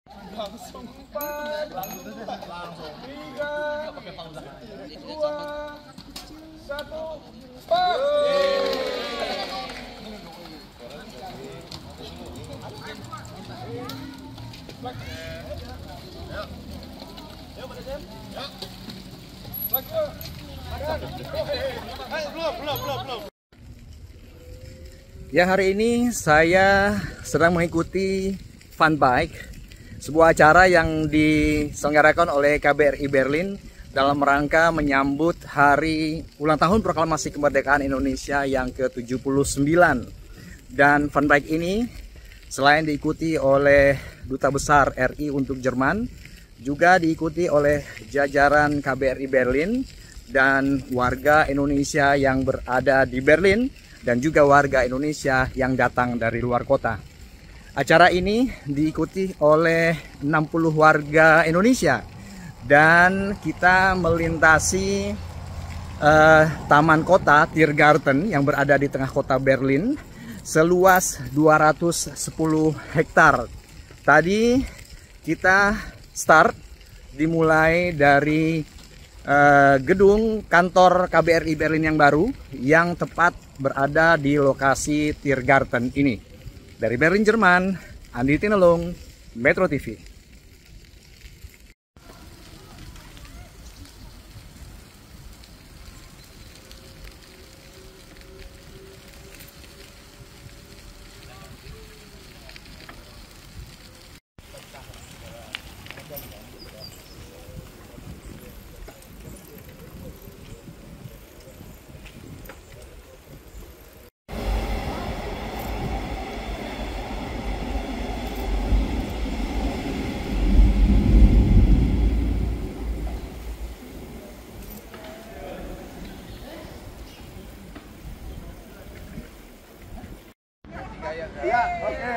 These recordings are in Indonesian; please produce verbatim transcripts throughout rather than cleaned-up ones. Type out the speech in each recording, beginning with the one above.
Langsung empat, langsung tiga, dua, satu, empat. Ya, hari ini saya sedang mengikuti Fun Bike, sebuah acara yang diselenggarakan oleh K B R I Berlin dalam rangka menyambut hari ulang tahun Proklamasi Kemerdekaan Indonesia yang ke tujuh puluh sembilan. Dan Fun Bike ini selain diikuti oleh Duta Besar R I untuk Jerman, juga diikuti oleh jajaran K B R I Berlin dan warga Indonesia yang berada di Berlin dan juga warga Indonesia yang datang dari luar kota. Acara ini diikuti oleh enam puluh warga Indonesia dan kita melintasi uh, taman kota Tiergarten yang berada di tengah kota Berlin seluas dua ratus sepuluh hektar. Tadi kita start dimulai dari uh, gedung kantor K B R I Berlin yang baru yang tepat berada di lokasi Tiergarten ini. Dari Berlin, Jerman, Andi Tinelung, Metro T V. Ya, oke.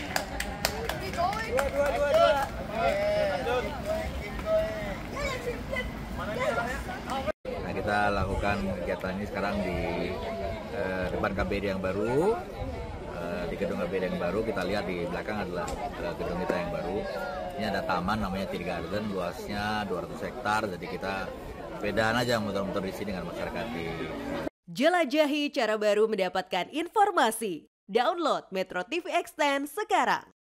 Dua, dua, dua, dua. Nah, kita lakukan kegiatan ini sekarang di eh, depan K B R I yang baru, eh, di gedung K B R I yang baru. Kita lihat di belakang adalah eh, gedung kita yang baru. Ini ada taman namanya Tiergarten, luasnya dua ratus hektar. Jadi kita sepedaan aja muter-muter di sini dengan masyarakat di. Jelajahi cara baru mendapatkan informasi. Download Metro T V Extend sekarang.